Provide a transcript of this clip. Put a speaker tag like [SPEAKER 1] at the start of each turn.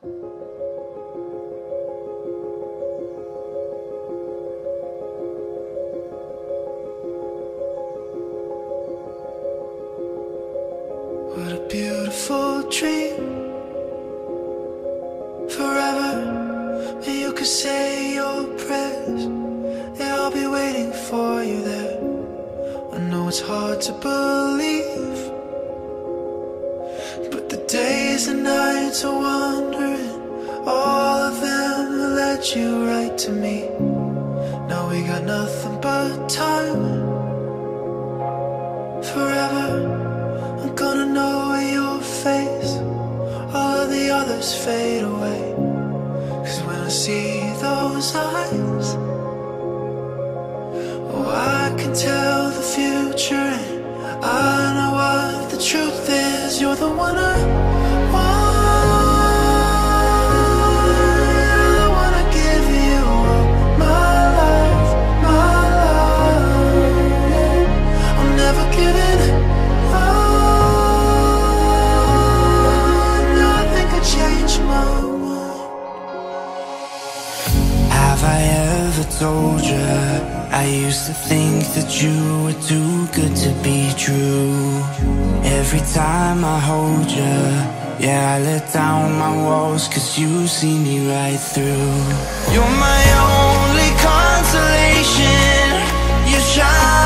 [SPEAKER 1] What a beautiful dream. Forever, and you could say your prayers. Yeah, I'll be waiting for you there. I know it's hard to believe, but the days and nights are wandering, all of them led you right to me. Now we got nothing but time. Forever, I'm gonna know your face. All of the others fade away. 'Cause when I see those eyes, oh, I can tell the future, and I know what the truth is. You're the one I want. I wanna give you all my life, yeah. I'm never giving up. Nothing could change my mind. Have I ever told you I used to think that you were too good to be true? Every time I hold you, yeah, I let down my walls, 'cause you see me right through. You're my only consolation. You shine